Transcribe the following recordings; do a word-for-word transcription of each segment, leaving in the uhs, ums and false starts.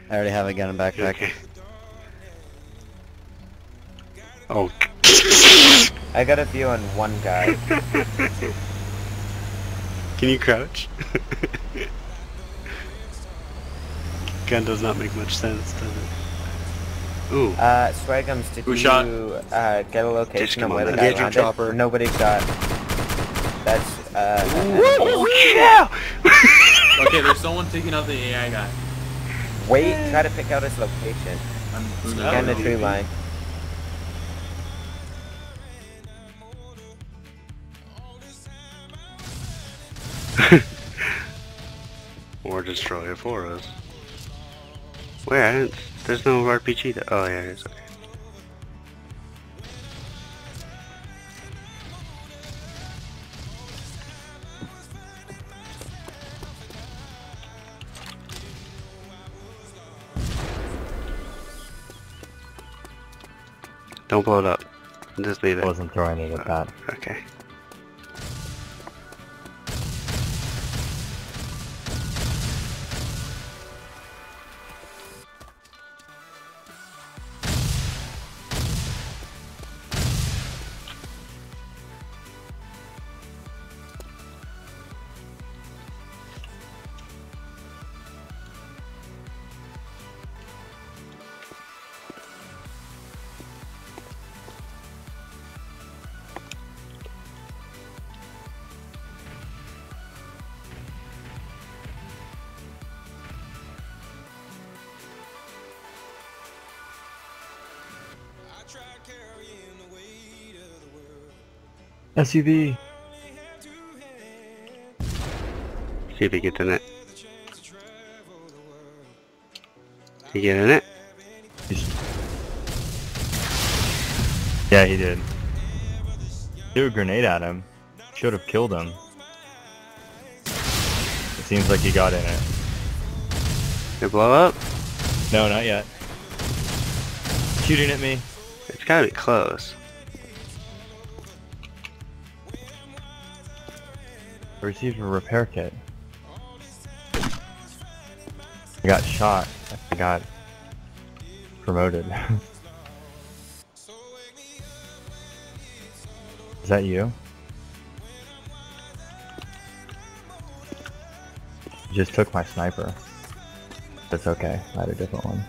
I already have a gun and backpack. Okay. Oh. I got a view on one guy. Can you crouch? Gun does not make much sense, does it? Ooh. Uh, Swagums, did Who you shot? uh, get a location come of where on, the man. guy Engaging landed? chopper. Nobody got. That's uh. Oh yeah! Okay, there's someone taking out the A I guy. Wait, try to pick out his location. I'm He's no, behind the no. tree line. Or destroy it for us. Where? I didn't, there's no R P G there. Oh yeah, it is. Okay. Don't blow it up. Just leave it. I wasn't throwing it at that. Okay. S U V! See if he gets in it. He get in it? Yeah, he did. Threw a grenade at him. Should have killed him. It seems like he got in it. Did it blow up? No, not yet. Shooting at me. It's gotta be close. I received a repair kit. I got shot. I got promoted. Is that you? You just took my sniper. That's okay. I had a different one.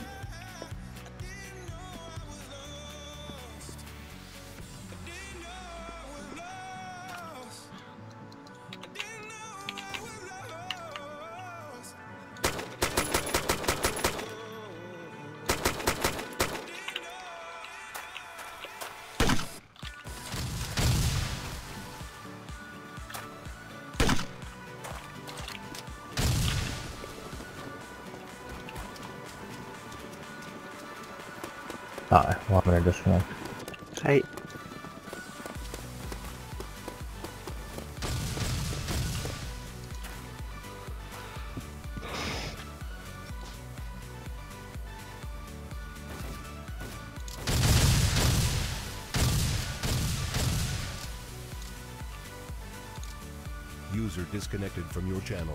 Ah, well, I'm gonna disconnect. Hey. User disconnected from your channel.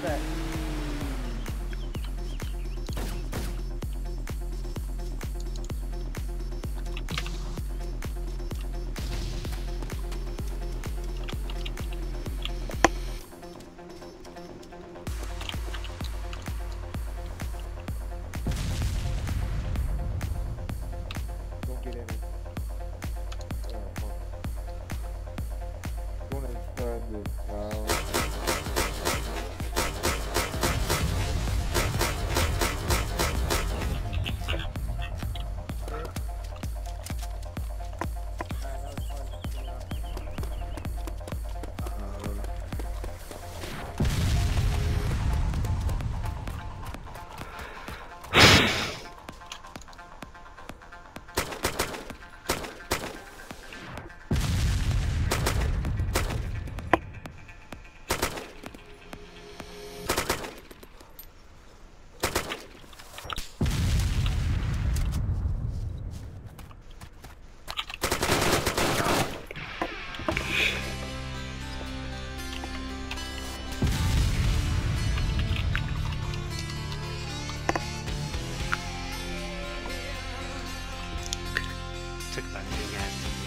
What's that? Don't get in it. Uh, hold on. Going inside this house. Took that again.